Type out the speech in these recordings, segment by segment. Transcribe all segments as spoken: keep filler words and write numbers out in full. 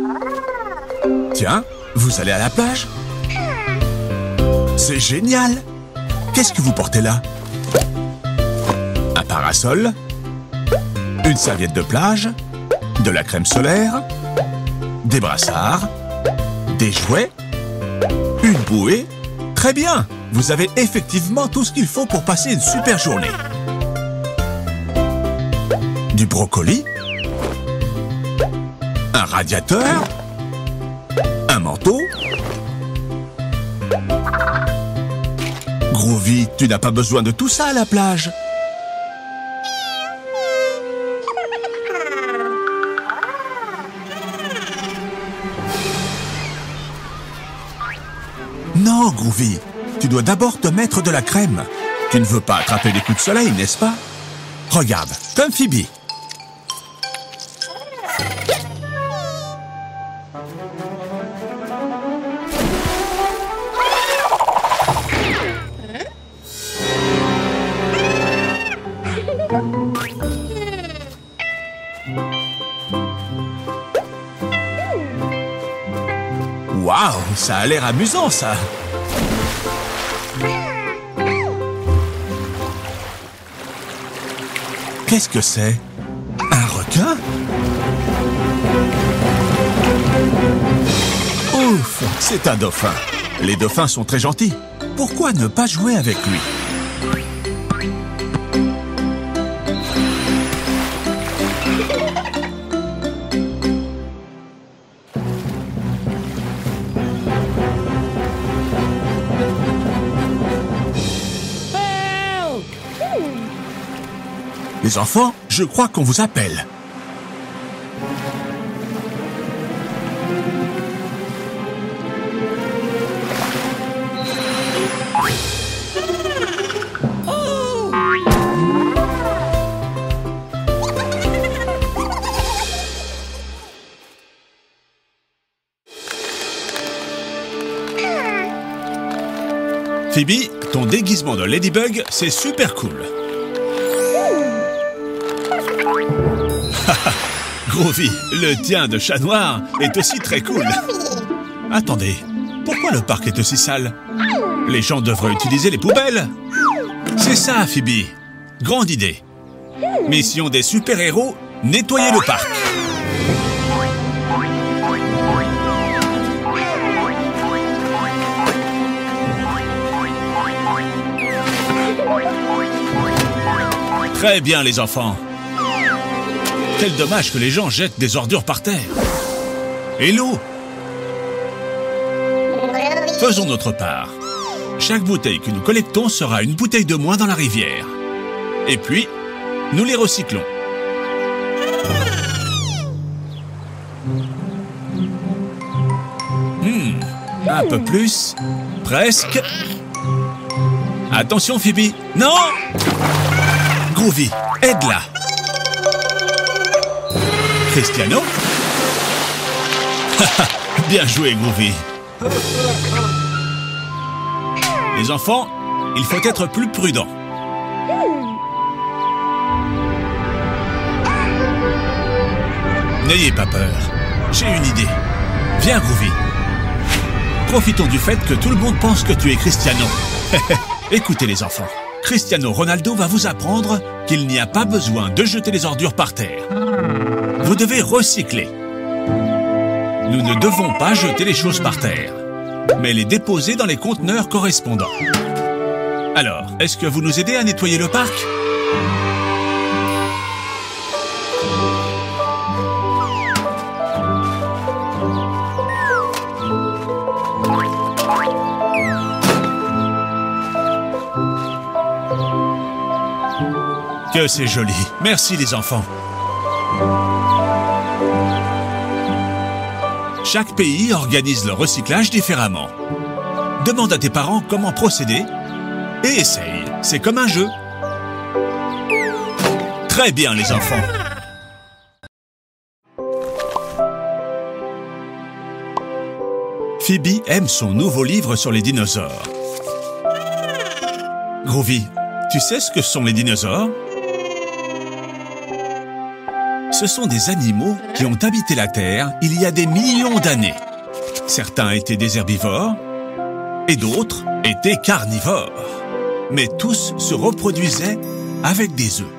Tiens, vous allez à la plage? C'est génial! Qu'est-ce que vous portez là? Un parasol? Une serviette de plage? De la crème solaire? Des brassards? Des jouets? Une bouée? Très bien! Vous avez effectivement tout ce qu'il faut pour passer une super journée. Du brocoli? Un radiateur? Un manteau? Groovy, tu n'as pas besoin de tout ça à la plage. Non, Groovy, tu dois d'abord te mettre de la crème. Tu ne veux pas attraper des coups de soleil, n'est-ce pas? Regarde, comme Phoebe. Waouh, ça a l'air amusant, ça. Qu'est-ce que c'est? Un requin? Ouf, c'est un dauphin. Les dauphins sont très gentils. Pourquoi ne pas jouer avec lui? Les enfants, je crois qu'on vous appelle. Phoebe, ton déguisement de Ladybug, c'est super cool. Groovy, le tien de chat noir est aussi très cool. Attendez, pourquoi le parc est aussi sale? Les gens devraient utiliser les poubelles. C'est ça, Phoebe. Grande idée. Mission des super-héros, nettoyer le parc. Très bien, les enfants. Quel dommage que les gens jettent des ordures par terre. Et l'eau? Faisons notre part. Chaque bouteille que nous collectons sera une bouteille de moins dans la rivière. Et puis, nous les recyclons. Hmm, un peu plus. Presque. Attention, Phoebe. Non! Groovy, aide-la. Cristiano? Bien joué, Groovy. Les enfants, il faut être plus prudent. N'ayez pas peur. J'ai une idée. Viens, Groovy. Profitons du fait que tout le monde pense que tu es Cristiano. Écoutez, les enfants. Cristiano Ronaldo va vous apprendre qu'il n'y a pas besoin de jeter les ordures par terre. Vous devez recycler. Nous ne devons pas jeter les choses par terre, mais les déposer dans les conteneurs correspondants. Alors, est-ce que vous nous aidez à nettoyer le parc? Que c'est joli. Merci les enfants. Chaque pays organise le recyclage différemment. Demande à tes parents comment procéder et essaye. C'est comme un jeu. Très bien les enfants. Phoebe aime son nouveau livre sur les dinosaures. Groovy, tu sais ce que sont les dinosaures? Ce Ce sont des animaux qui ont habité la Terre il y a des millions d'années. Certains étaient des herbivores et d'autres étaient carnivores. Mais tous se reproduisaient avec des œufs.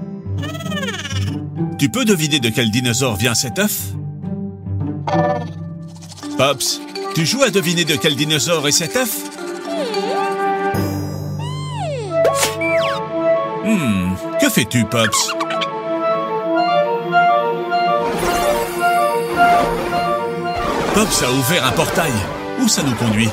Tu peux deviner de quel dinosaure vient cet œuf? Pops, tu joues à deviner de quel dinosaure est cet œuf? Hmm, que fais-tu, Pops? Pops a ouvert un portail. Où ça nous conduit?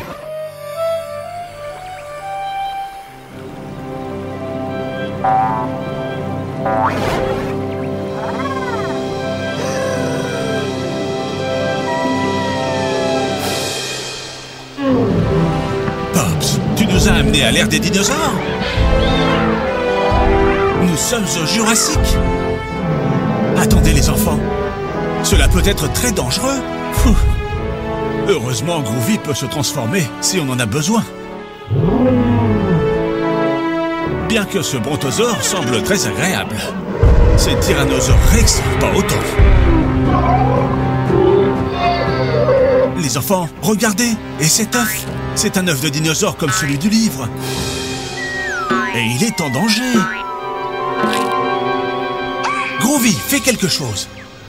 Pops, tu nous as amenés à l'ère des dinosaures? Nous sommes au Jurassique. Attendez les enfants, cela peut être très dangereux. Pfff. Heureusement, Groovy peut se transformer si on en a besoin. Bien que ce brontosaure semble très agréable, ces tyrannosaures Rex, pas autant. Les enfants, regardez, et cet œuf, c'est un œuf de dinosaure comme celui du livre. Et il est en danger. Groovy, fais quelque chose.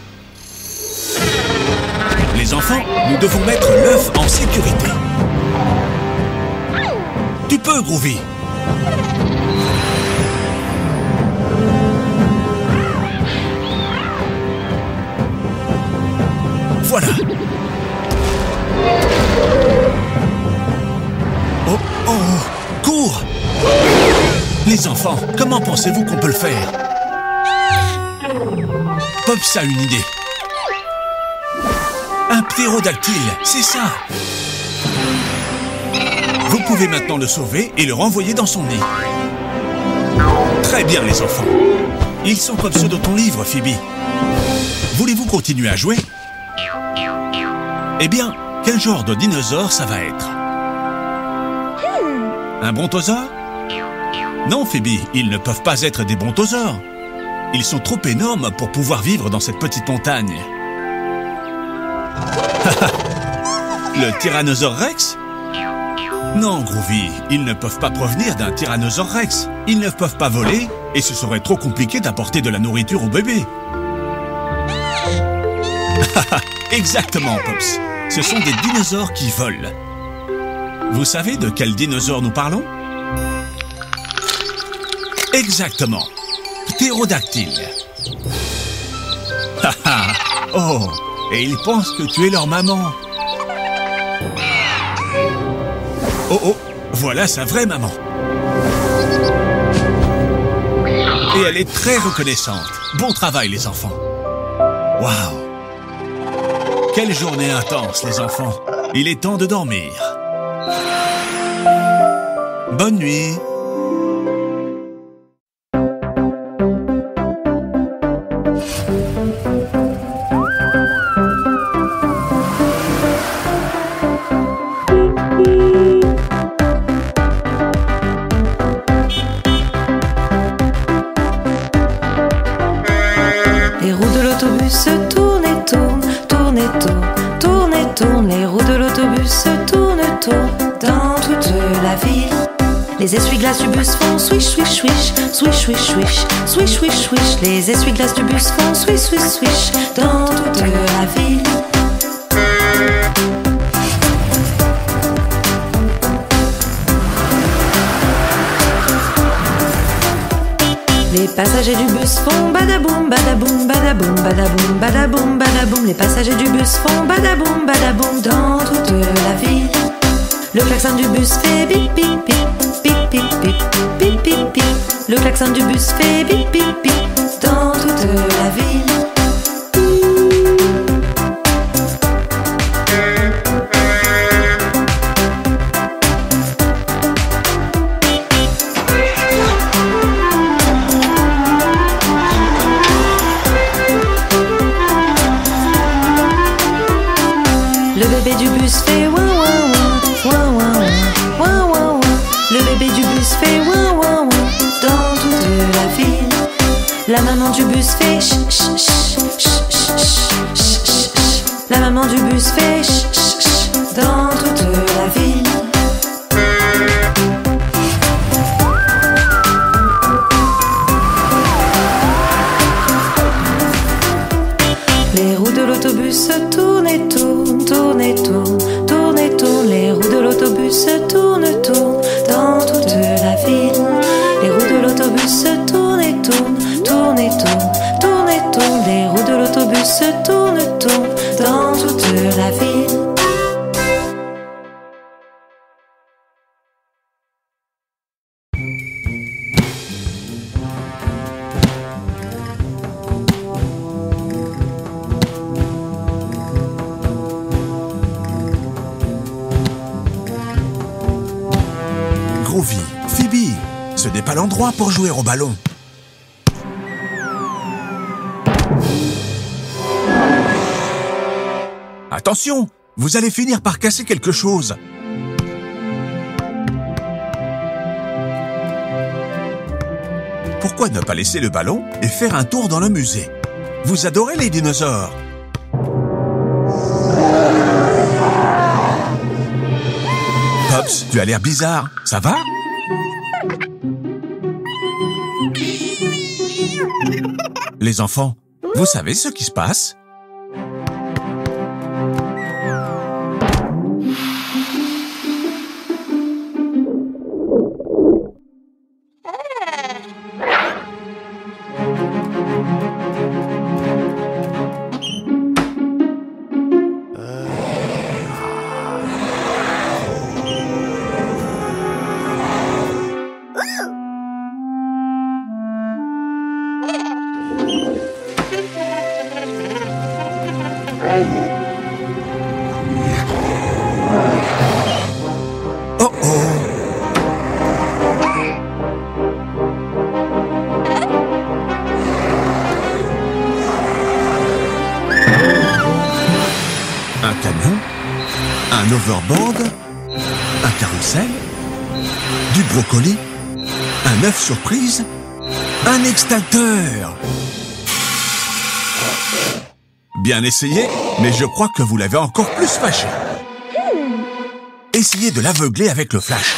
Les enfants, nous devons mettre l'œuf en sécurité. Tu peux, Groovy. Voilà. Oh, oh, cours! Les enfants, comment pensez-vous qu'on peut le faire? Pops a une idée. Un ptérodactyle, c'est ça. Vous pouvez maintenant le sauver et le renvoyer dans son nid. Très bien, les enfants. Ils sont comme ceux de ton livre, Phoebe. Voulez-vous continuer à jouer? Eh bien, quel genre de dinosaure ça va être? Un brontosaure? Non, Phoebe, ils ne peuvent pas être des brontosaures. Ils sont trop énormes pour pouvoir vivre dans cette petite montagne. Le Tyrannosaure Rex? Non, Groovy, ils ne peuvent pas provenir d'un Tyrannosaure Rex. Ils ne peuvent pas voler et ce serait trop compliqué d'apporter de la nourriture au bébé. Exactement, Pops. Ce sont des dinosaures qui volent. Vous savez de quel dinosaure nous parlons? Exactement. Ptérodactyle. Oh, et ils pensent que tu es leur maman. Oh oh, voilà sa vraie maman. Et elle est très reconnaissante. Bon travail, les enfants. Waouh! Quelle journée intense, les enfants. Il est temps de dormir. Bonne nuit. Les roues de l'autobus tournent et tournent, tournent et tournent, tournent et tournent. Les roues de l'autobus tournent, tournent dans toute la ville. Les essuie-glaces du bus font swish, swish, swish, swish, swish, swish, swish, swish, swish. Les essuie-glaces du bus font swish, swish, swish dans toute la ville. Les passagers du bus font badaboum, badaboum, badaboum, badaboum, badaboum, badaboum. Les passagers du bus font badaboum, badaboum dans toute la ville. Le klaxon du bus fait bip, bip, bip, bip, bip, bip, bip, bip, bip. Le klaxon du bus fait bip, bip, bip dans toute la ville. Le bébé du bus fait ouin ouin ouin, ouin ouin ouin, ouin ouin ouin. Le bébé du bus fait ouin ouin ouin dans toute la ville. La La maman du bus fait ch ch ch ch ch ch ch. La maman du bus fait ch ch ch dans toute la ville. Les roues de l'autobus tournent et tournent, tournent et tournent, tournent et tournent. Les roues de l'autobus tournent, tournent dans toute la ville. Les roues de l'autobus tournent et tournent, tournent et tournent, tournent et tournent. Les roues de l'autobus tournent, tournent dans toute la ville. Groovy, Phoebe, ce n'est pas l'endroit pour jouer au ballon. Attention, vous allez finir par casser quelque chose. Pourquoi ne pas laisser le ballon et faire un tour dans le musée? Vous adorez les dinosaures. Pops, tu as l'air bizarre, ça va? Les enfants, vous savez ce qui se passe? Oh oh! Un camion, un overboard, un carrousel, du brocoli, un œuf surprise, un extincteur. Bien essayé, mais je crois que vous l'avez encore plus fâché. Essayez de l'aveugler avec le flash.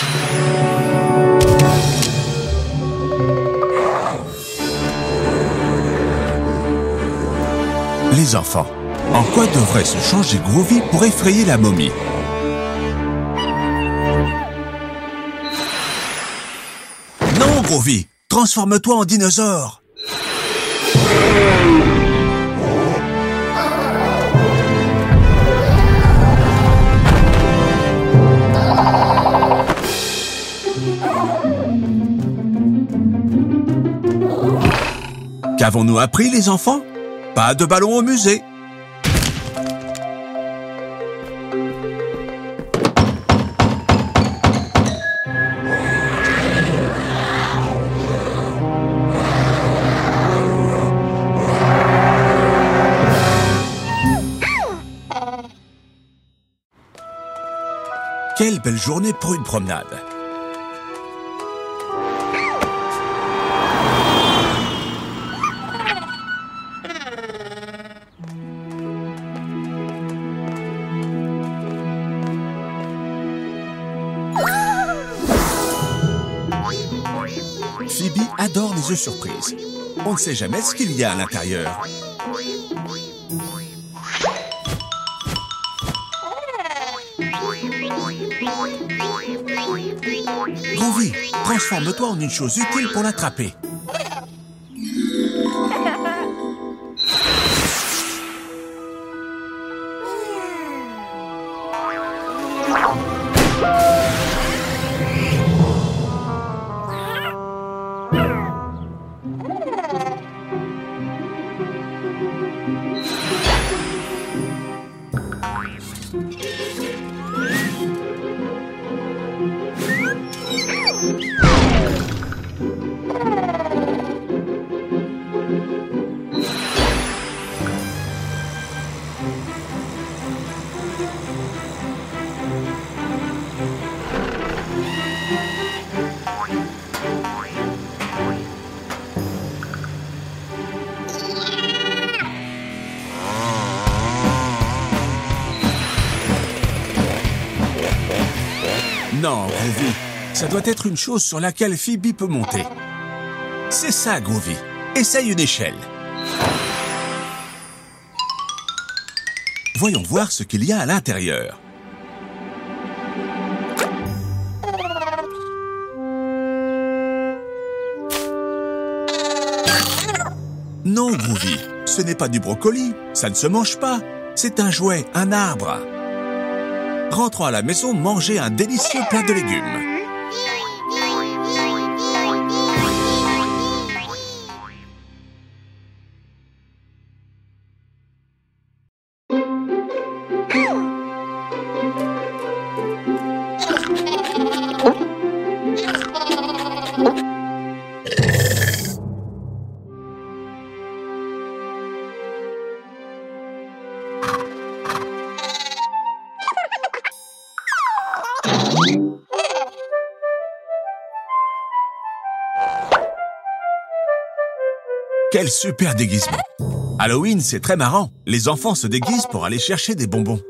Les enfants, en quoi devrait se changer Groovy pour effrayer la momie? Non, Groovy, transforme-toi en dinosaure. Qu'avons-nous appris, les enfants? Pas de ballon au musée. Quelle belle journée pour une promenade. Phoebe adore les œufs surprises. On ne sait jamais ce qu'il y a à l'intérieur. Groovy, transforme-toi en une chose utile pour l'attraper. Non, Groovy, ça doit être une chose sur laquelle Phoebe peut monter. C'est ça, Groovy. Essaye une échelle. Voyons voir ce qu'il y a à l'intérieur. Non, Groovy, ce n'est pas du brocoli, ça ne se mange pas. C'est un jouet, un arbre. Rentrons à la maison manger un délicieux plat de légumes. Quel super déguisement! Halloween, c'est très marrant. Les enfants se déguisent pour aller chercher des bonbons.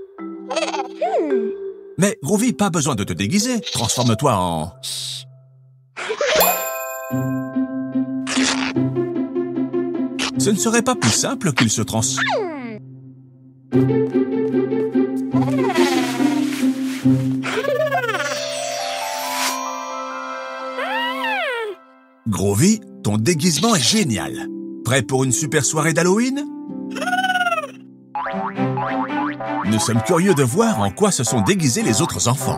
Mais Groovy, pas besoin de te déguiser. Transforme-toi en... Ce ne serait pas plus simple qu'il se trans... Groovy, ton déguisement est génial. Prêt pour une super soirée d'Halloween? Nous sommes curieux de voir en quoi se sont déguisés les autres enfants.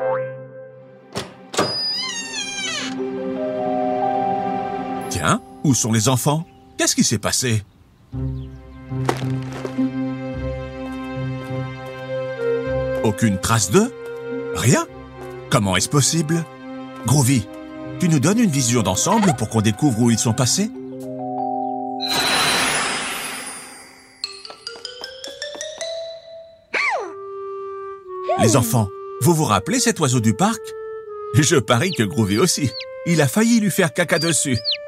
Tiens, où sont les enfants? Qu'est-ce qui s'est passé? Aucune trace d'eux? Rien? Comment est-ce possible? Groovy, tu nous donnes une vision d'ensemble pour qu'on découvre où ils sont passés? Les enfants, vous vous rappelez cet oiseau du parc? Je parie que Groovy aussi. Il a failli lui faire caca dessus.